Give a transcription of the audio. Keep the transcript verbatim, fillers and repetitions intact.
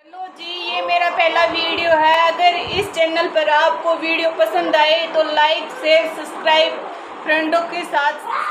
Hello जी, ये मेरा पहला वीडियो है। अगर इस चैनल पर आपको वीडियो पसंद आए तो लाइक शेयर सब्सक्राइब फ्रेंडों के साथ